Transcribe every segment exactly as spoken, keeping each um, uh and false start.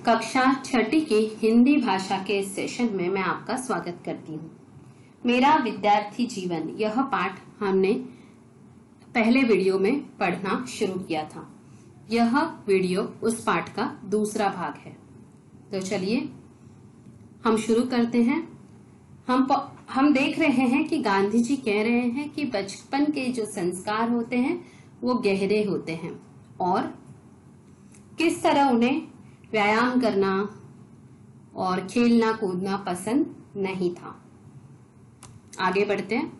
कक्षा छठी की हिंदी भाषा के इस सेशन में मैं आपका स्वागत करती हूँ। मेरा विद्यार्थी जीवन, यह पाठ हमने पहले वीडियो में पढ़ना शुरू किया था। यह वीडियो उस पाठ का दूसरा भाग है। तो चलिए हम शुरू करते हैं। हम हम देख रहे हैं कि गांधी जी कह रहे हैं कि बचपन के जो संस्कार होते हैं वो गहरे होते हैं और किस तरह उन्हें व्यायाम करना और खेलना कूदना पसंद नहीं था। आगे बढ़ते हैं।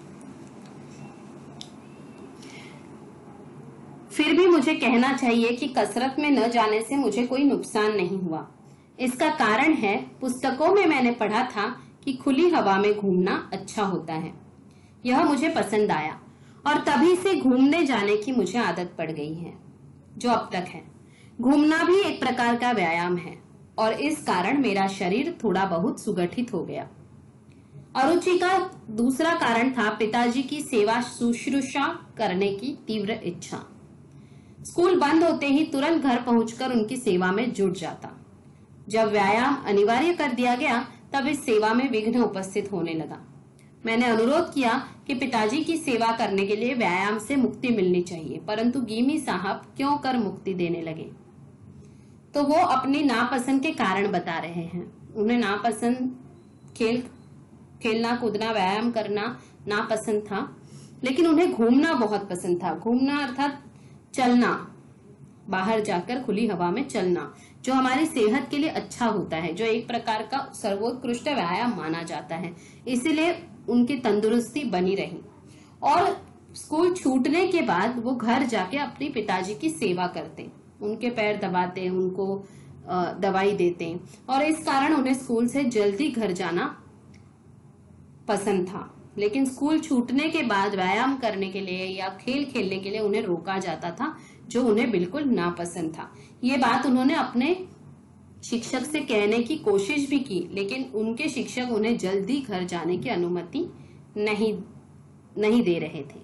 फिर भी मुझे कहना चाहिए कि कसरत में न जाने से मुझे कोई नुकसान नहीं हुआ। इसका कारण है, पुस्तकों में मैंने पढ़ा था कि खुली हवा में घूमना अच्छा होता है। यह मुझे पसंद आया और तभी से घूमने जाने की मुझे आदत पड़ गई है, जो अब तक है। घूमना भी एक प्रकार का व्यायाम है और इस कारण मेरा शरीर थोड़ा बहुत सुगठित हो गया। अरुचि का दूसरा कारण था पिताजी की सेवा शुश्रूषा करने की तीव्र इच्छा। स्कूल बंद होते ही तुरंत घर पहुंचकर उनकी सेवा में जुट जाता। जब व्यायाम अनिवार्य कर दिया गया तब इस सेवा में विघ्न उपस्थित होने लगा। मैंने अनुरोध किया कि पिताजी की सेवा करने के लिए व्यायाम से मुक्ति मिलनी चाहिए, परंतु गीमी साहब क्यों कर मुक्ति देने लगे। तो वो अपनी नापसंद के कारण बता रहे हैं। उन्हें नापसंद खेल खेलना कूदना व्यायाम करना नापसंद था, लेकिन उन्हें घूमना बहुत पसंद था। घूमना अर्थात चलना, बाहर जाकर खुली हवा में चलना, जो हमारी सेहत के लिए अच्छा होता है, जो एक प्रकार का सर्वोत्कृष्ट व्यायाम माना जाता है। इसीलिए उनकी तंदुरुस्ती बनी रही और स्कूल छूटने के बाद वो घर जाके अपनी पिताजी की सेवा करते, उनके पैर दबाते, उनको दवाई देते और इस कारण उन्हें स्कूल से जल्दी घर जाना पसंद था। लेकिन स्कूल छूटने के बाद व्यायाम करने के लिए या खेल खेलने के लिए उन्हें रोका जाता था, जो उन्हें बिल्कुल नापसंद था। ये बात उन्होंने अपने शिक्षक से कहने की कोशिश भी की, लेकिन उनके शिक्षक उन्हें जल्दी घर जाने की अनुमति नहीं नहीं दे रहे थे।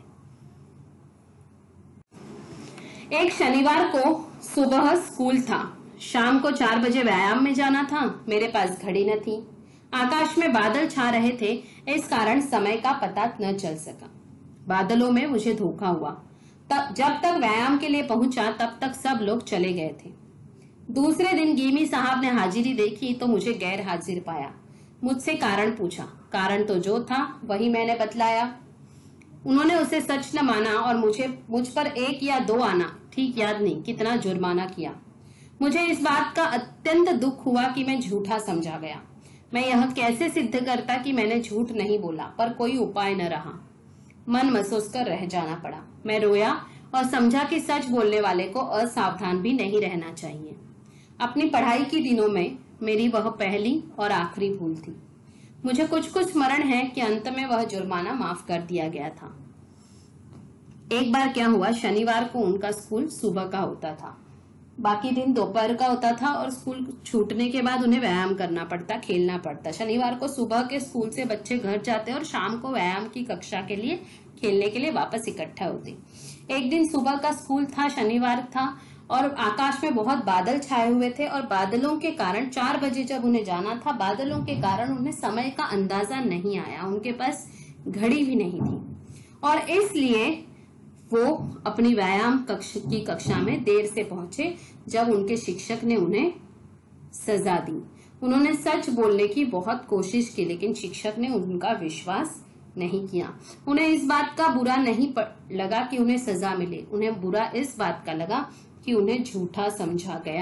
एक शनिवार को सुबह स्कूल था। शाम को चार बजे व्यायाम में जाना था। मेरे पास घड़ी न थी। आकाश में बादल छा रहे थे, इस कारण समय का पता न चल सका। बादलों में मुझे धोखा हुआ। तब जब तक व्यायाम के लिए पहुंचा तब तक सब लोग चले गए थे। दूसरे दिन गीमी साहब ने हाजिरी देखी तो मुझे गैर हाजिर पाया। मुझसे कारण पूछा। कारण तो जो था वही मैंने बतलाया। उन्होंने उसे सच न माना और मुझे मुझ पर एक या दो आना, ठीक याद नहीं कितना, जुर्माना किया। मुझे इस बात का अत्यंत दुख हुआ कि मैं झूठा समझा गया। मैं यह कैसे सिद्ध करता कि मैंने झूठ नहीं बोला, पर कोई उपाय न रहा। मन महसूस कर रह जाना पड़ा। मैं रोया और समझा कि सच बोलने वाले को असावधान भी नहीं रहना चाहिए। अपनी पढ़ाई के दिनों में मेरी वह पहली और आखिरी भूल थी। मुझे कुछ कुछ स्मरण है कि अंत में वह जुर्माना माफ कर दिया गया था। एक बार क्या हुआ, शनिवार को उनका स्कूल सुबह का होता था, बाकी दिन दोपहर का होता था और स्कूल छूटने के बाद उन्हें व्यायाम करना पड़ता, खेलना पड़ता। शनिवार को सुबह के स्कूल से बच्चे घर जाते और शाम को व्यायाम की कक्षा के लिए खेलने के लिए वापस इकट्ठा होते। एक दिन सुबह का स्कूल था, शनिवार था और आकाश में बहुत बादल छाए हुए थे और बादलों के कारण चार बजे जब उन्हें जाना था, बादलों के कारण उन्हें समय का अंदाजा नहीं आया। उनके पास घड़ी भी नहीं थी और इसलिए वो अपनी व्यायाम कक्ष की कक्षा में देर से पहुंचे, जब उनके शिक्षक ने उन्हें सजा दी। उन्होंने सच बोलने की बहुत कोशिश की, लेकिन शिक्षक ने उनका विश्वास नहीं किया। उन्हें इस बात का बुरा नहीं लगा कि उन्हें सजा मिले, उन्हें बुरा इस बात का लगा कि उन्हें झूठा समझा गया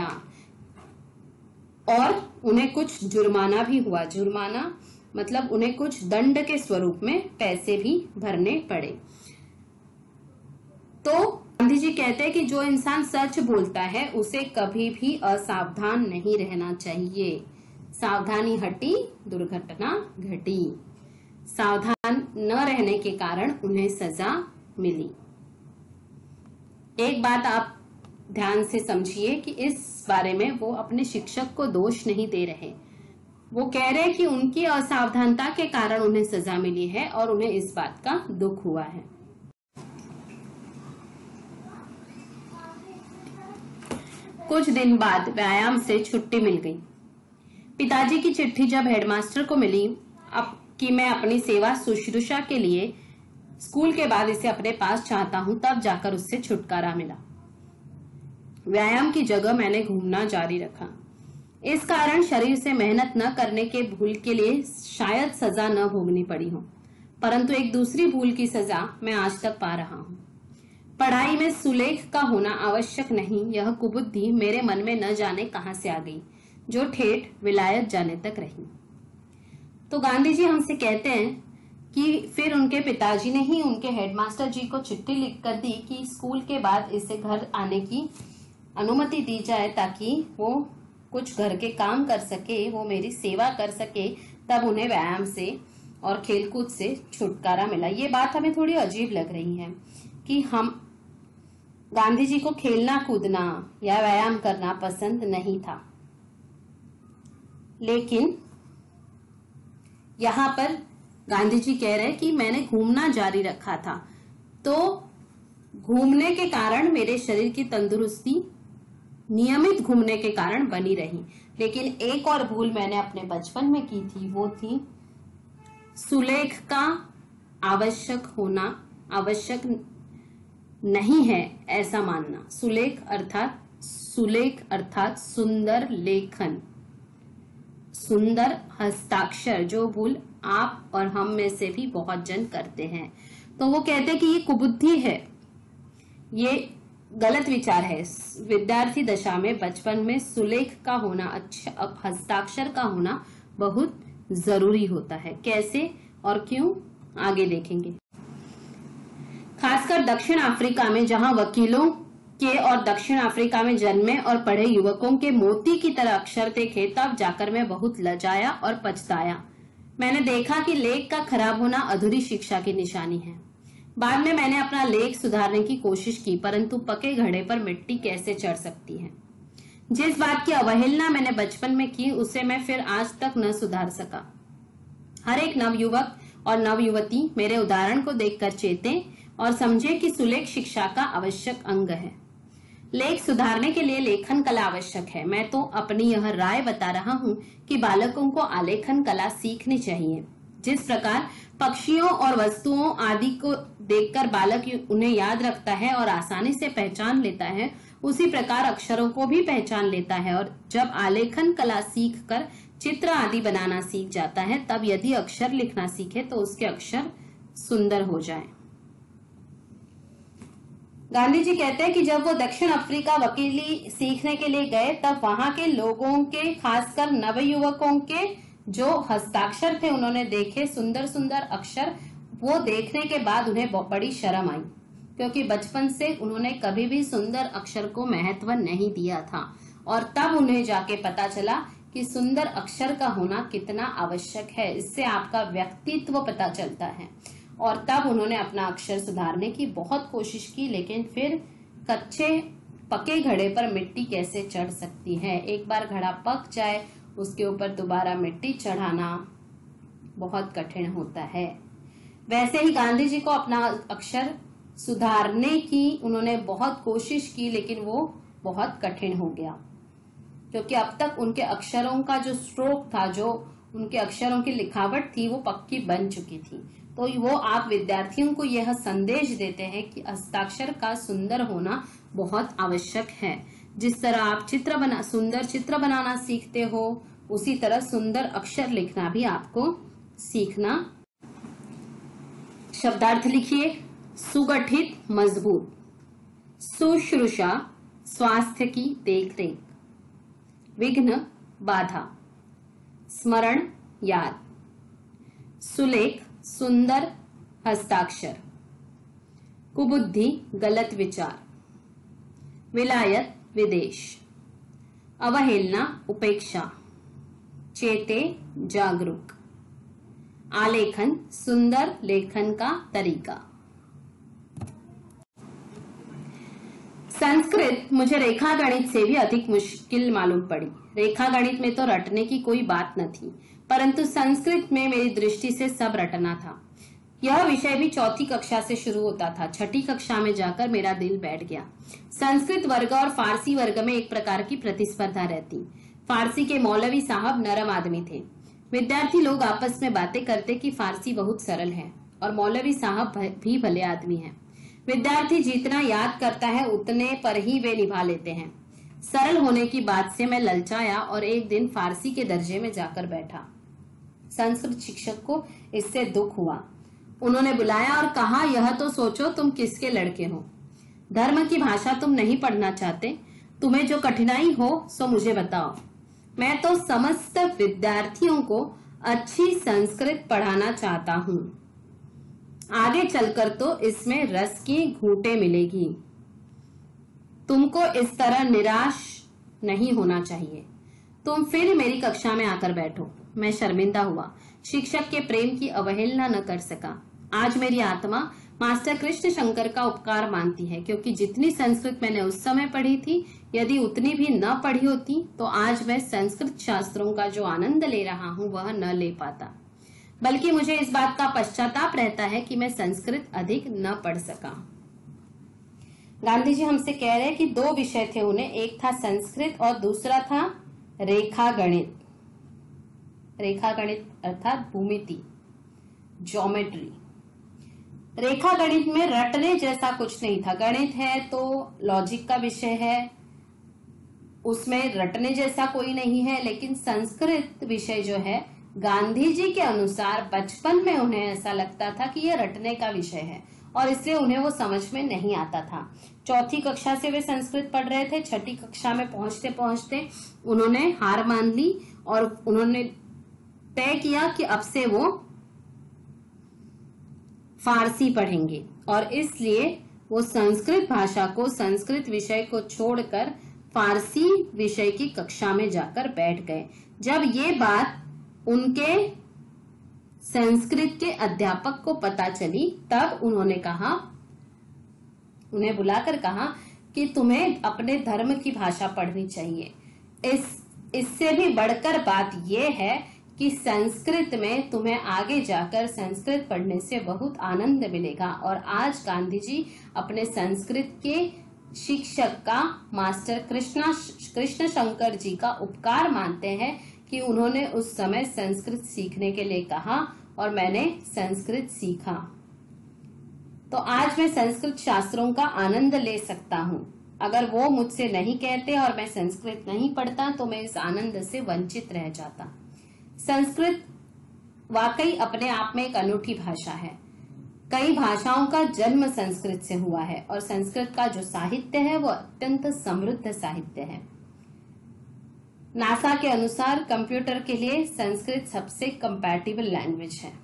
और उन्हें कुछ जुर्माना भी हुआ। जुर्माना मतलब उन्हें कुछ दंड के स्वरूप में पैसे भी भरने पड़े। तो गांधी जी कहते हैं कि जो इंसान सच बोलता है उसे कभी भी असावधान नहीं रहना चाहिए। सावधानी हटी, दुर्घटना घटी। सावधान न रहने के कारण उन्हें सजा मिली। एक बात आप ध्यान से समझिए कि इस बारे में वो अपने शिक्षक को दोष नहीं दे रहे। वो कह रहे हैं कि उनकी असावधानता के कारण उन्हें सजा मिली है और उन्हें इस बात का दुख हुआ है। कुछ दिन बाद व्यायाम से छुट्टी मिल गई। पिताजी की चिट्ठी जब हेडमास्टर को मिली अब कि मैं अपनी सेवा शुश्रूषा के लिए स्कूल के बाद इसे अपने पास चाहता हूं, तब जाकर उससे छुटकारा मिला। व्यायाम की जगह मैंने घूमना जारी रखा। इस कारण शरीर से मेहनत न करने के भूल के लिए शायद सजा न भोगनी पड़ी हो, परंतु एक दूसरी भूल की सजा मैं आज तक पा रहा हूं। पढ़ाई में सुलेख का होना आवश्यक नहीं, यह कुबुद्धि मेरे मन में न जाने कहां से आ गई, जो ठेठ विलायत जाने तक रही। तो गांधी जी हमसे कहते हैं कि फिर उनके पिताजी ने ही उनके हेडमास्टर जी को चिट्ठी लिखकर दी कि स्कूल के बाद इसे घर आने की अनुमति दी जाए ताकि वो कुछ घर के काम कर सके, वो मेरी सेवा कर सके। तब उन्हें व्यायाम से और खेलकूद से छुटकारा मिला। ये बात हमें थोड़ी अजीब लग रही है कि हम गांधी जी को खेलना कूदना या व्यायाम करना पसंद नहीं था, लेकिन यहाँ पर गांधी जी कह रहे कि मैंने घूमना जारी रखा था, तो घूमने के कारण मेरे शरीर की तंदुरुस्ती नियमित घूमने के कारण बनी रही। लेकिन एक और भूल मैंने अपने बचपन में की थी, वो थी सुलेख का आवश्यक होना आवश्यक नहीं है ऐसा मानना। सुलेख अर्थात सुलेख अर्थात सुंदर लेखन, सुंदर हस्ताक्षर, जो भूल आप और हम में से भी बहुत जन करते हैं। तो वो कहते हैं कि ये कुबुद्धि है, ये गलत विचार है। विद्यार्थी दशा में बचपन में सुलेख का होना, अच्छा अब हस्ताक्षर का होना बहुत जरूरी होता है। कैसे और क्यों आगे देखेंगे। खासकर दक्षिण अफ्रीका में, जहां वकीलों के और दक्षिण अफ्रीका में जन्मे और पढ़े युवकों के मोती की तरह अक्षर देखे, तब जाकर मैं बहुत लजाया और पछताया। मैंने देखा कि लेख का खराब होना अधूरी शिक्षा की निशानी है। बाद में मैंने अपना लेख सुधारने की कोशिश की, परंतु पके घड़े पर मिट्टी कैसे चढ़ सकती है। जिस बात की अवहेलना मैंने बचपन में की, उसे मैं फिर आज तक न सुधार सका। हर एक नवयुवक और नवयुवती मेरे उदाहरण को देखकर चेतें और समझे कि सुलेख शिक्षा का आवश्यक अंग है। लेख सुधारने के लिए लेखन कला आवश्यक है। मैं तो अपनी यह राय बता रहा हूँ कि बालकों को आलेखन कला सीखनी चाहिए। जिस प्रकार पक्षियों और वस्तुओं आदि को देखकर बालक उन्हें याद रखता है और आसानी से पहचान लेता है, उसी प्रकार अक्षरों को भी पहचान लेता है। और जब आलेखन कला सीखकर चित्र आदि बनाना सीख जाता है, तब यदि अक्षर लिखना सीखे तो उसके अक्षर सुंदर हो जाएं। गांधी जी कहते हैं कि जब वो दक्षिण अफ्रीका वकीली सीखने के लिए गए, तब वहां के लोगों के, खासकर नवयुवकों के जो हस्ताक्षर थे, उन्होंने देखे सुंदर सुंदर अक्षर। वो देखने के बाद उन्हें बड़ी शर्म आई, क्योंकि बचपन से उन्होंने कभी भी सुंदर अक्षर को महत्व नहीं दिया था। और तब उन्हें जाके पता चला कि सुंदर अक्षर का होना कितना आवश्यक है। इससे आपका व्यक्तित्व पता चलता है। और तब उन्होंने अपना अक्षर सुधारने की बहुत कोशिश की, लेकिन फिर कच्चे पके घड़े पर मिट्टी कैसे चढ़ सकती है। एक बार घड़ा पक जाए, उसके ऊपर दोबारा मिट्टी चढ़ाना बहुत कठिन होता है। वैसे ही गांधी जी को अपना अक्षर सुधारने की उन्होंने बहुत कोशिश की, लेकिन वो बहुत कठिन हो गया, क्योंकि अब तक उनके अक्षरों का जो स्ट्रोक था, जो उनके अक्षरों की लिखावट थी, वो पक्की बन चुकी थी। तो वो आप विद्यार्थियों को यह संदेश देते हैं कि हस्ताक्षर का सुंदर होना बहुत आवश्यक है। जिस तरह आप चित्र बना सुंदर चित्र बनाना सीखते हो, उसी तरह सुंदर अक्षर लिखना भी आपको सीखना। शब्दार्थ लिखिए। सुगठित, मजबूत। शुश्रूषा, स्वास्थ्य की देखरेख। विघ्न, बाधा। स्मरण, याद। सुलेख, सुंदर हस्ताक्षर। कुबुद्धि, गलत विचार। विलायत, विदेश। अवहेलना, उपेक्षा। चेते, जागरूक। आलेखन, सुंदर लेखन का तरीका। संस्कृत मुझे रेखा गणित से भी अधिक मुश्किल मालूम पड़ी। रेखा गणित में तो रटने की कोई बात न थी, परंतु संस्कृत में मेरी दृष्टि से सब रटना था। यह विषय भी चौथी कक्षा से शुरू होता था। छठी कक्षा में जाकर मेरा दिल बैठ गया। संस्कृत वर्ग और फारसी वर्ग में एक प्रकार की प्रतिस्पर्धा रहती। फारसी के मौलवी साहब नरम आदमी थे। विद्यार्थी लोग आपस में बातें करते कि फारसी बहुत सरल है और मौलवी साहब भी भले आदमी हैं। विद्यार्थी जितना याद करता है उतने पर ही वे निभा लेते हैं। सरल होने की बात से मैं ललचाया और एक दिन फारसी के दर्जे में जाकर बैठा। संस्कृत शिक्षक को इससे दुख हुआ। उन्होंने बुलाया और कहा, यह तो सोचो तुम किसके लड़के हो। धर्म की भाषा तुम नहीं पढ़ना चाहते? तुम्हें जो कठिनाई हो सो मुझे बताओ। मैं तो समस्त विद्यार्थियों को अच्छी संस्कृत पढ़ाना चाहता हूँ। आगे चलकर तो इसमें रस की घूंटे मिलेगी। तुमको इस तरह निराश नहीं होना चाहिए। तुम फिर मेरी कक्षा में आकर बैठो। मैं शर्मिंदा हुआ। शिक्षक के प्रेम की अवहेलना न कर सका। आज मेरी आत्मा मास्टर कृष्ण शंकर का उपकार मानती है, क्योंकि जितनी संस्कृत मैंने उस समय पढ़ी थी, यदि उतनी भी न पढ़ी होती तो आज मैं संस्कृत शास्त्रों का जो आनंद ले रहा हूँ वह न ले पाता। बल्कि मुझे इस बात का पश्चाताप रहता है कि मैं संस्कृत अधिक न पढ़ सका। गांधी जी हमसे कह रहे हैं कि दो विषय थे उन्हें, एक था संस्कृत और दूसरा था रेखा गणित। रेखा गणित अर्थात भूमिति, ज्योमेट्री। रेखा गणित में रटने जैसा कुछ नहीं था। गणित है तो लॉजिक का विषय है, उसमें रटने जैसा कोई नहीं है। लेकिन संस्कृत विषय जो है, गांधी जी के अनुसार बचपन में उन्हें ऐसा लगता था कि यह रटने का विषय है और इसलिए उन्हें वो समझ में नहीं आता था। चौथी कक्षा से वे संस्कृत पढ़ रहे थे। छठी कक्षा में पहुंचते पहुंचते उन्होंने हार मान ली और उन्होंने तय किया कि अब से वो फारसी पढ़ेंगे और इसलिए वो संस्कृत भाषा को, संस्कृत विषय को छोड़कर फारसी विषय की कक्षा में जाकर बैठ गए। जब ये बात उनके संस्कृत के अध्यापक को पता चली तब उन्होंने कहा, उन्हें बुलाकर कहा कि तुम्हें अपने धर्म की भाषा पढ़नी चाहिए। इस इससे भी बढ़कर बात यह है कि संस्कृत में तुम्हें आगे जाकर संस्कृत पढ़ने से बहुत आनंद मिलेगा। और आज गांधी जी अपने संस्कृत के शिक्षक का मास्टर कृष्णा कृष्ण शंकर जी का उपकार मानते हैं कि उन्होंने उस समय संस्कृत सीखने के लिए कहा और मैंने संस्कृत सीखा। तो आज मैं संस्कृत शास्त्रों का आनंद ले सकता हूँ। अगर वो मुझसे नहीं कहते और मैं संस्कृत नहीं पढ़ता तो मैं इस आनंद से वंचित रह जाता। संस्कृत वाकई अपने आप में एक अनूठी भाषा है। कई भाषाओं का जन्म संस्कृत से हुआ है और संस्कृत का जो साहित्य है वो अत्यंत समृद्ध साहित्य है। नासा के अनुसार कंप्यूटर के लिए संस्कृत सबसे कंपैटिबल लैंग्वेज है।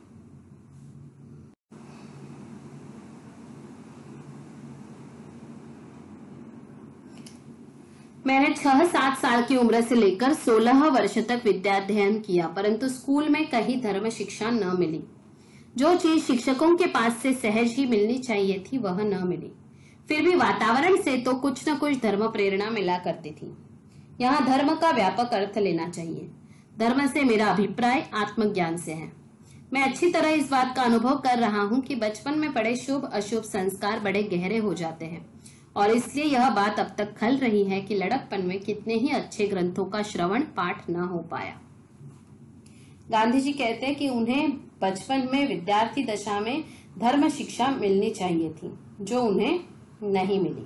मैंने छह सात साल की उम्र से लेकर सोलह वर्ष तक विद्याध्ययन किया, परंतु स्कूल में कहीं धर्म शिक्षा न मिली। जो चीज शिक्षकों के पास से सहज ही मिलनी चाहिए थी वह न मिली। फिर भी वातावरण से तो कुछ न कुछ धर्म प्रेरणा मिला करती थी। यहाँ धर्म का व्यापक अर्थ लेना चाहिए। धर्म से मेरा अभिप्राय आत्मज्ञान से है। मैं अच्छी तरह इस बात का अनुभव कर रहा हूँ कि बचपन में पड़े शुभ अशुभ संस्कार बड़े गहरे हो जाते हैं और इसलिए यह बात अब तक खल रही है कि लड़कपन में कितने ही अच्छे ग्रंथों का श्रवण पाठ न हो पाया। गांधी जी कहते हैं कि उन्हें बचपन में विद्यार्थी दशा में धर्म शिक्षा मिलनी चाहिए थी, जो उन्हें नहीं मिली।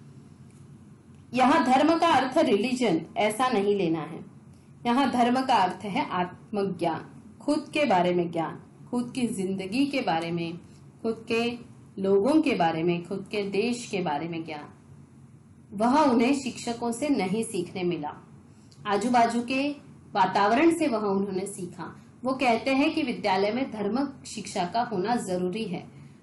यहाँ धर्म का अर्थ रिलीजन ऐसा नहीं लेना है। यहाँ धर्म का अर्थ है आत्मज्ञान, खुद के बारे में ज्ञान, खुद की जिंदगी के बारे में, खुद के लोगों के बारे में, खुद के देश के बारे में ज्ञान। वह उन्हें शिक्षकों से नहीं सीखने मिला, आजू बाजू के वातावरण से वह उन्होंने सीखा। वो कहते हैं कि विद्यालय में धर्म शिक्षा का होना जरूरी है।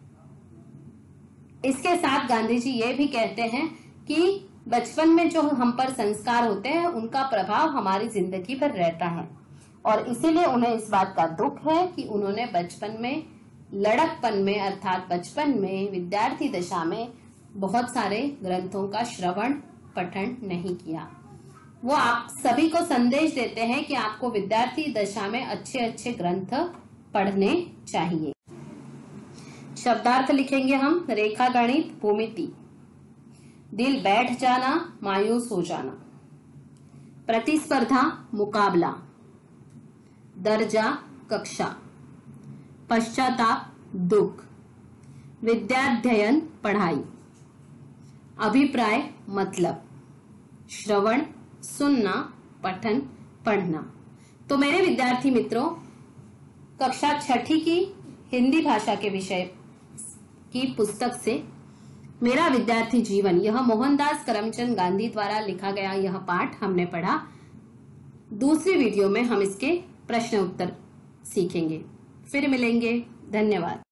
इसके साथ गांधी जी ये भी कहते हैं कि बचपन में जो हम पर संस्कार होते हैं उनका प्रभाव हमारी जिंदगी पर रहता है और इसीलिए उन्हें इस बात का दुख है कि उन्होंने बचपन में, लड़कपन में अर्थात बचपन में, विद्यार्थी दशा में बहुत सारे ग्रंथों का श्रवण पठन नहीं किया। वो आप सभी को संदेश देते हैं कि आपको विद्यार्थी दशा में अच्छे अच्छे ग्रंथ पढ़ने चाहिए। शब्दार्थ लिखेंगे हम। रेखा गणित भूमिति। दिल बैठ जाना, मायूस हो जाना। प्रतिस्पर्धा मुकाबला। दर्जा कक्षा। पश्चाताप दुख। विद्याध्ययन पढ़ाई। अभिप्राय मतलब। श्रवण सुनना, पठन पढ़ना। तो मेरे विद्यार्थी मित्रों, कक्षा छठी की हिंदी भाषा के विषय की पुस्तक से मेरा विद्यार्थी जीवन, यह मोहनदास करमचंद गांधी द्वारा लिखा गया यह पाठ हमने पढ़ा। दूसरी वीडियो में हम इसके प्रश्न उत्तर सीखेंगे। फिर मिलेंगे। धन्यवाद।